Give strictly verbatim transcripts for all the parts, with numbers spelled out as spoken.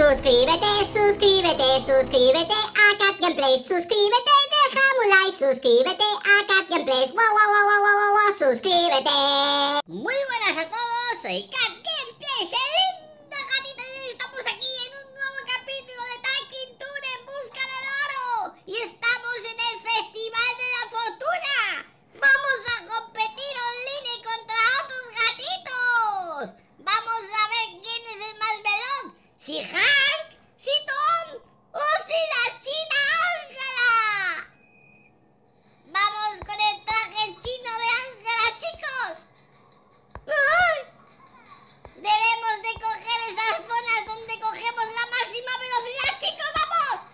Suscríbete, suscríbete, suscríbete a Cat Gameplays. Suscríbete, déjame un like. Suscríbete a Cat Gameplays. Wow, wow, wow, wow, wow, wow, wow, suscríbete. Muy buenas a todos, soy Cat Gameplays, el lindo gatito, y estamos aquí en un nuevo capítulo de Talking Tour en busca del oro. Y estamos en el Festival de la Fortuna. Vamos a competir online contra otros gatitos. Vamos a ver quién es el más veloz. Si Hank, si Tom o si la china Ángela. Vamos con el traje chino de Ángela, chicos. ¡Ay! Debemos de coger esas zonas donde cogemos la máxima velocidad, chicos, ¡vamos!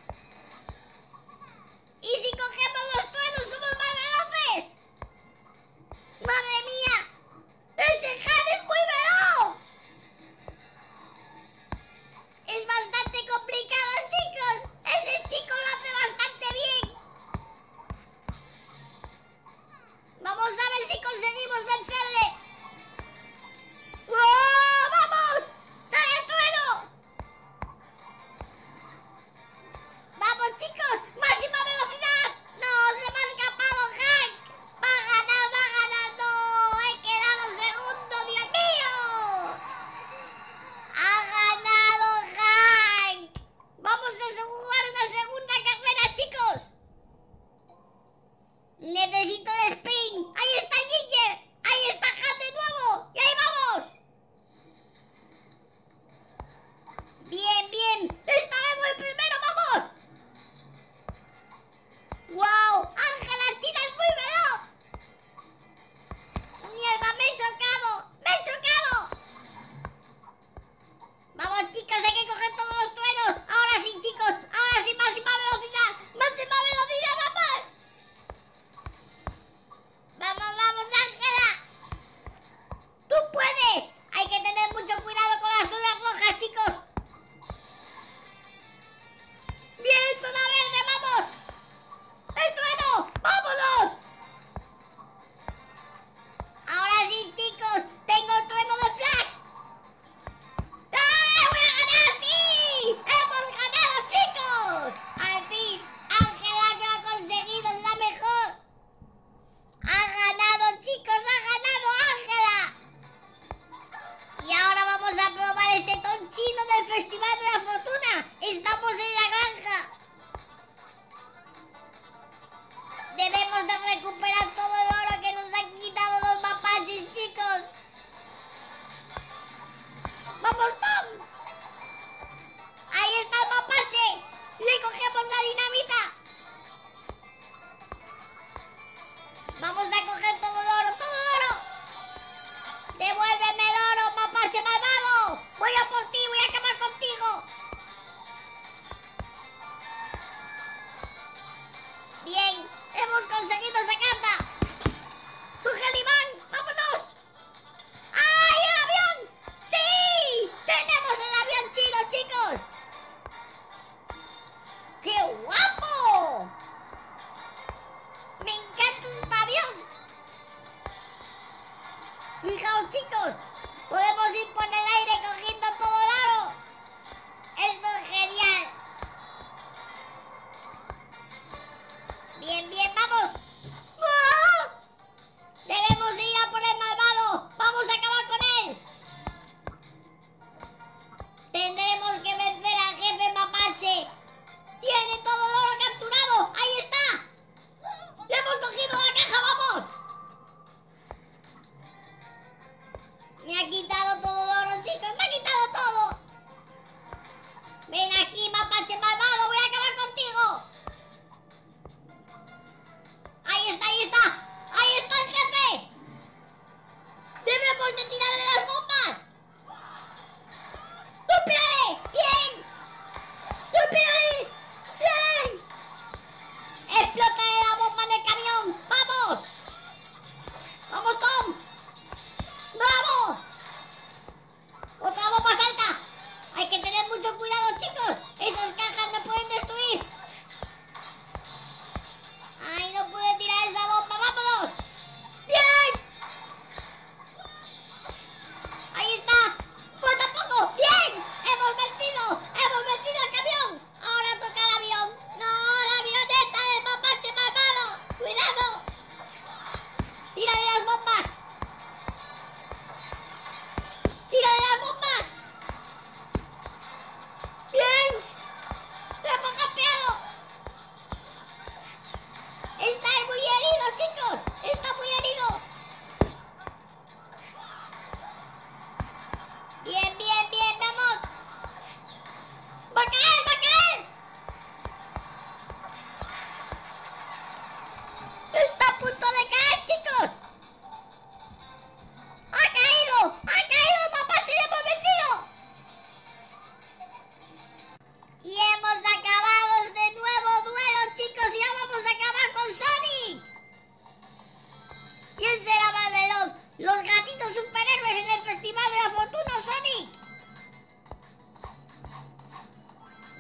Y si cogemos los truenos somos más veloces. ¡Madre mía! ¡Ese Han es muy veloz! Es bastante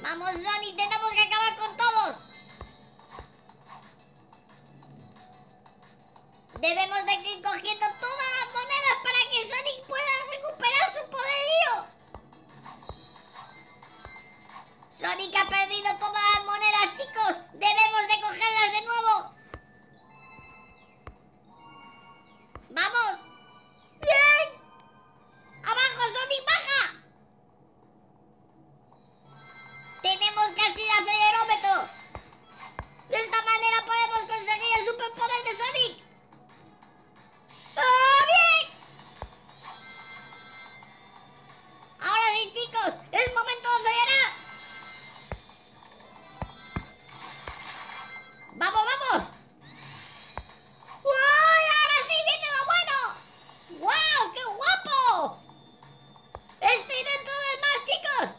Vamos, Sonic, tenemos que acabar con todos. Debemos de ir cogiendo todas las monedas para que Sonic pueda recuperar su poderío. Sonic ha perdido todas las monedas, chicos. Debemos de cogerlas de nuevo. ¡Vamos! ¡Bien! ¡Abajo, Sonic, baja! Tenemos casi el acelerómetro. De esta manera podemos conseguir el superpoder de Sonic. ¡Ah, bien! Ahora sí, chicos, es momento de acelerar. ¡Vamos, vamos! ¡Uy! ¡Ahora sí viene lo bueno! ¡Guau! ¡Qué guapo! ¡Estoy dentro del mar, chicos!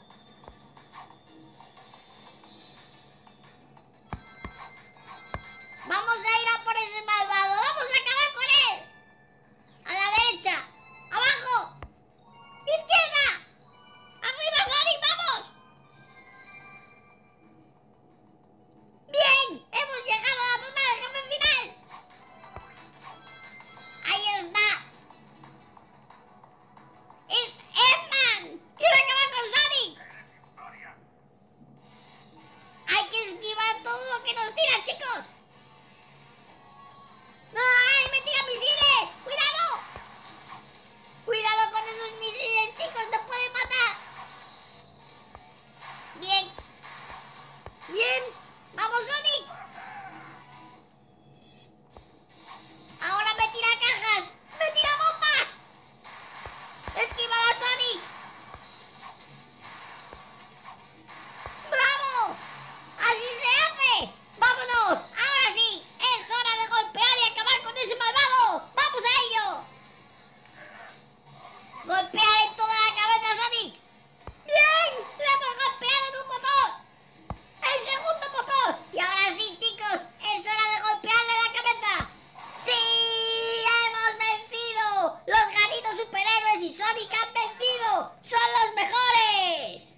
Vamos a ir a por ese malvado. ¡Vamos a acabar con él! A la derecha. ¡Abajo! ¡Izquierda! ¡Arriba, Sonic! ¡Vamos! ¡Bien! ¡Hemos llegado a la zona del jefe final! ¡Ahí está! ¡Es Eggman! ¡Quiere acabar con Sonic! Hay que esquivar todo lo que nos tira, chicos. ¡Ay! ¡Me tira misiles! ¡Cuidado! ¡Cuidado con esos misiles, chicos! ¡Te pueden matar! ¡Bien! ¡Bien! ¡Vamos, Sonic! ¡Ahora me tira cajas! ¡Me tira bombas! ¡Esquívalo, Sonic! ¡Bravo! ¡Así se hace! ¡Vámonos! ¡Ahora sí! ¡Es hora de golpear y acabar con ese malvado! ¡Vamos a ello! ¡Golpear en toda la cabeza, Sonic! ¡Bien! ¡Le hemos golpeado en un motor! ¡El segundo motor! Y ahora sí, chicos, es hora de golpearle la cabeza. ¡Sí! ¡Hemos vencido! ¡Los ganitos superhéroes y Sonic han vencido! ¡Son los mejores!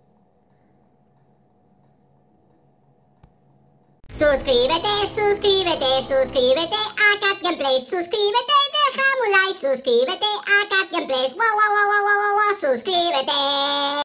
Suscríbete, suscríbete, suscríbete a Cat Gameplays. Suscríbete, déjame un like. Suscríbete a Cat Gameplays. Wow, wow, wow, wow, wow, wow, suscríbete.